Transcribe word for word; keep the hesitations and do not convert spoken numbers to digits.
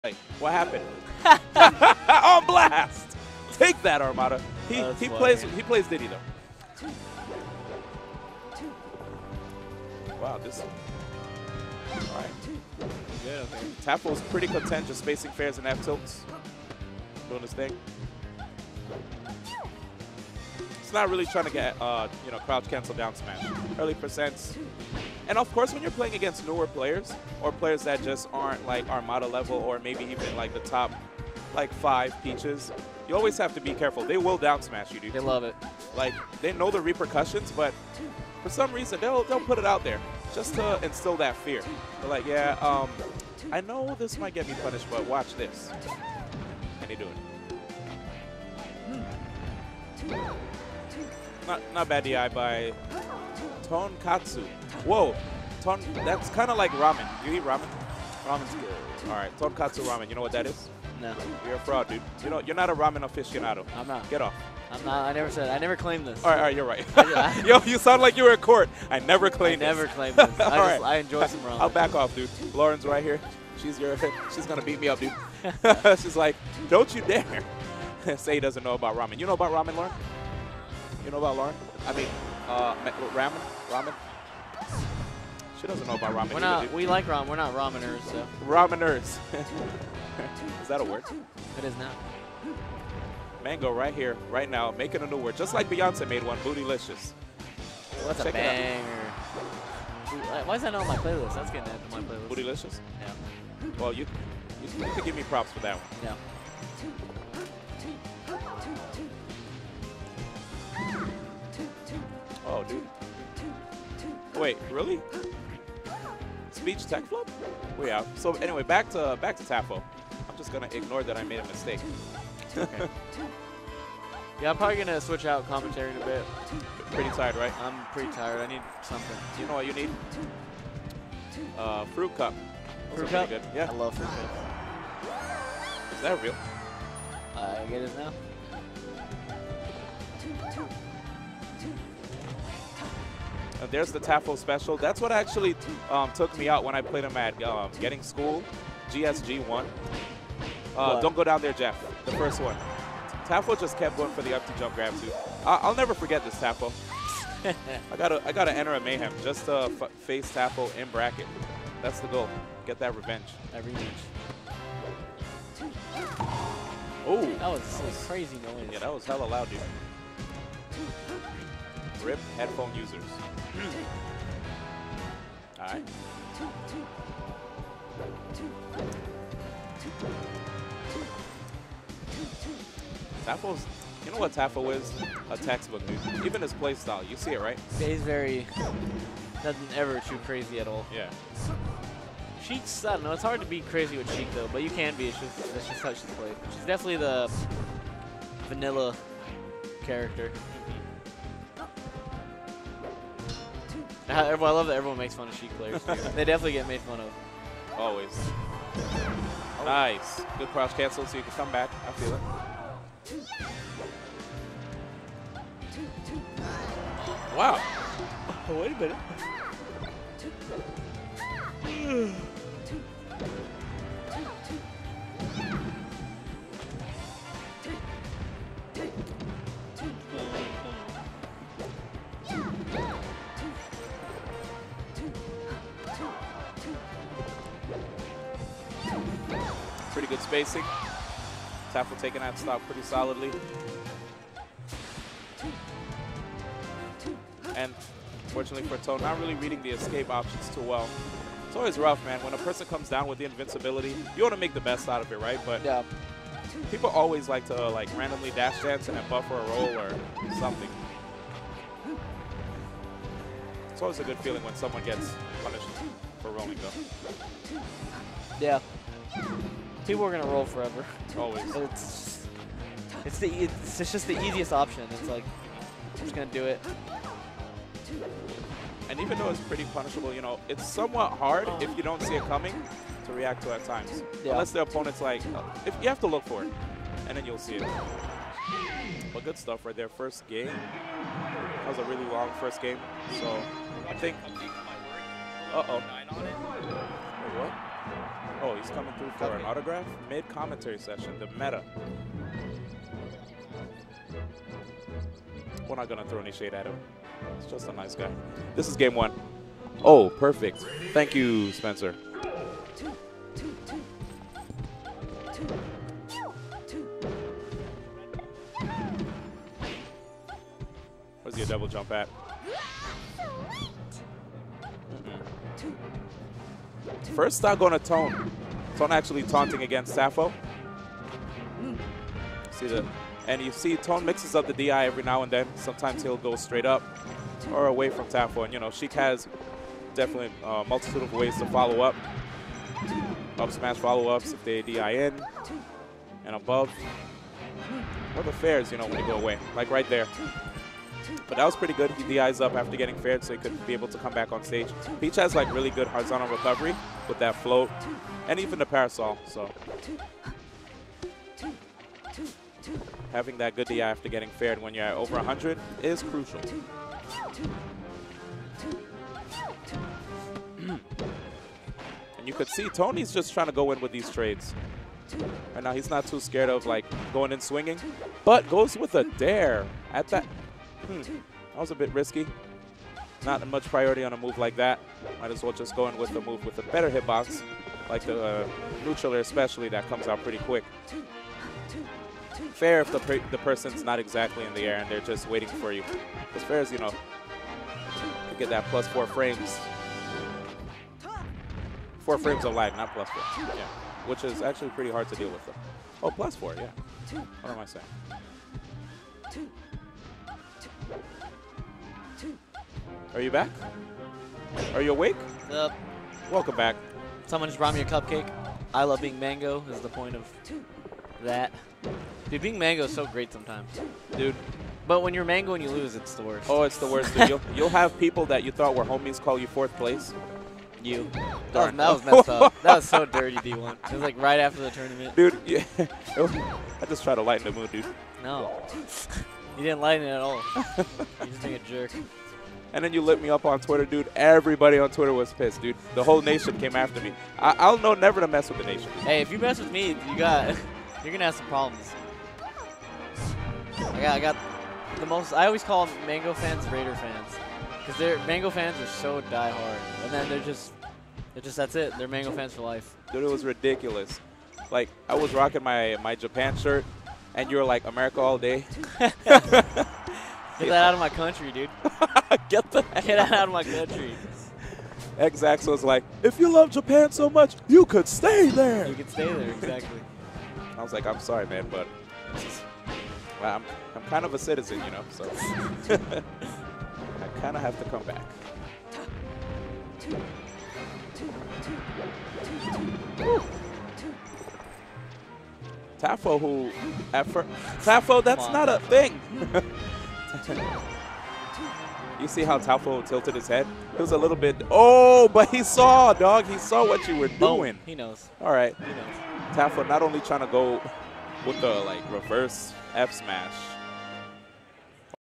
Hey, what happened? On blast! Take that, Armada. He Oh, he funny. plays he plays Diddy though. Wow, this. All right. Yeah, okay. Tafo's pretty content, just spacing fairs and F tilts, doing his thing. It's not really trying to get uh you know crouch cancel down smash. Early percents. And of course, when you're playing against newer players or players that just aren't like Armada level or maybe even like the top like five Peaches, you always have to be careful. They will down smash you, dude. They love it. Like they know the repercussions, but for some reason they'll they'll put it out there just to instill that fear. They're like, yeah, um, I know this might get me punished, but watch this. And they do it. Not not bad D I by Tonkatsu. Whoa, ton. That's kind of like ramen. You eat ramen? Ramen's good. All right, Tonkatsu ramen. You know what that is? No, You're a fraud, dude. You know you're not a ramen aficionado. I'm not. Get off. I'm not. I never said. I never claimed this. All right, all right, you're right. I- Yo, you sound like you were in court. I never I claimed never this. claimed this. I, All just, right. I enjoy some ramen. I'll back off, dude. Lauren's right here. She's your. She's gonna beat me up, dude. She's like, don't you dare say he doesn't know about ramen. You know about ramen, Lauren? You know about Lauren? I mean, uh, ma- ramen, ramen. She doesn't know about ramen. We're either, not. dude. We like ramen. We're not rameners, so Rameners. Is that a word? it is now. Mango right here, right now, making a new word, just like Beyonce made one, Bootylicious. What's a Check it out. banger? Why- Why is that not on my playlist? That's getting added to my playlist. Bootylicious? Yeah. Well, you, you, you could give me props for that one. Yeah. Oh, dude. Wait, really? Speech tech flip? We out. So anyway, back to back to Tafo. I'm just gonna ignore that I made a mistake. Okay. Yeah, I'm probably gonna switch out commentary in a bit. Pretty tired, right? I'm pretty tired. I need something. You know what you need? Uh, fruit cup. Those Fruit are cup? pretty good. Yeah. I love fruit cup. Is that real? I get it now. Uh, there's the Tafo special. That's what actually um, took me out when I played him at um, Getting School, G S G one. Uh, What? don't go down there, Jeff. The first one. Tafo just kept going for the up to jump grabs, dude. I I'll never forget this Tafo. I gotta I gotta enter a mayhem just to f face Tafo in bracket. That's the goal. Get that revenge. Every inch. Oh, That was a crazy noise. yeah, that was hella loud, dude. Rip headphone users. All right. Tafo's, you know what Tafo is? A textbook, dude. Even his play style, you see it, right? Yeah, he's very, doesn't ever shoot crazy at all. Yeah. Sheik's, I don't know, it's hard to be crazy with Sheik though, but you can be. It's just, that's just how she's played. She's definitely the vanilla character. I I love that everyone makes fun of Sheik players too. They definitely get made fun of. Always. Nice. Good crouch cancel so you can come back. I feel it. Wow. Oh, wait a minute. Pretty good spacing. Tafo taking that stock pretty solidly. And fortunately for Tone, not really reading the escape options too well. It's always rough, man. When a person comes down with the invincibility, you want to make the best out of it, right? But Yeah. people always like to like randomly dash dance and then buffer a roll or something. It's always a good feeling when someone gets punished for rolling, though. Yeah. People are gonna roll forever. Always. It's it's the e- it's, it's just the easiest option. It's like I'm just gonna do it. And even though it's pretty punishable, you know, it's somewhat hard if you don't see it coming to react to at times. Yeah. Unless the opponent's like, uh, if you have to look for it, and then you'll see it. But good stuff right there. First game. That was a really long first game. So I think. Uh oh. Wait, what? Oh, Oh, he's coming through for an autograph? Mid-commentary session, the meta. We're not going to throw any shade at him. He's just a nice guy. This is game one. Oh, perfect. Thank you, Spencer. Where's your double jump at? Mm-mm. First stock going to Tone. Tone actually taunting against Taffo. See the, and you see Tone mixes up the D I every now and then. Sometimes he'll go straight up or away from Taffo. And you know, Sheik has definitely a multitude of ways to follow up. Up smash follow-ups if they D I in and above. Or the fairs, you know, when they go away. Like right there. But that was pretty good. He D Is up after getting faired so he could be able to come back on stage. Peach has like really good horizontal recovery with that float and even the parasol. So having that good D I after getting faired when you're at over one hundred is crucial. And you could see Tony's just trying to go in with these trades. Right now he's not too scared of like going in swinging, but goes with a dare at that. Hmm, that was a bit risky. Not much priority on a move like that. Might as well just go in with the move with a better hitbox, like the uh, neutraler especially, that comes out pretty quick. Fair if the, per the person's not exactly in the air and they're just waiting for you. Because fair is, you know, you get that plus four frames. Four frames of lag, not plus four. Yeah, which is actually pretty hard to deal with them. Oh, plus four, yeah. What am I saying? Are you back? Are you awake? Yep. Welcome back. Someone just brought me a cupcake. I love being mango is the point of that. Dude, being mango is so great sometimes. Dude. But when you're mango and you lose, it's the worst. Oh, it's the worst. Dude. You'll, you'll have people that you thought were homies call you fourth place. You. That was, that was messed up. That was so dirty, D one. It was like right after the tournament. Dude, yeah. I just try to lighten the mood, dude. No. You didn't lighten it at all. You're just being a jerk. And then you lit me up on Twitter, dude. Everybody on Twitter was pissed, dude. The whole nation came after me. I I'll know never to mess with the nation. Hey, if you mess with me, you got you're gonna have some problems. I got I got the most. I always call Mango fans Raider fans because they're Mango fans are so die hard, and then they're just they're just that's it. They're Mango fans for life. Dude, it was ridiculous. Like I was rocking my my Japan shirt, and you were like America all day. Get that out of my country, dude. Get that. Get that out of my country. X-Ax was like, if you love Japan so much, you could stay there. You could stay there, exactly. I was like, I'm sorry, man, but well, I'm, I'm kind of a citizen, you know, so I kind of have to come back. Woo. Taffo, who, at first, Taffo, that's not a thing. You see how Taffo tilted his head? It was a little bit, oh, but he saw, dog. He saw what you were doing. Oh, he knows. All right. He knows. Taffo not only trying to go with the, like, reverse F smash,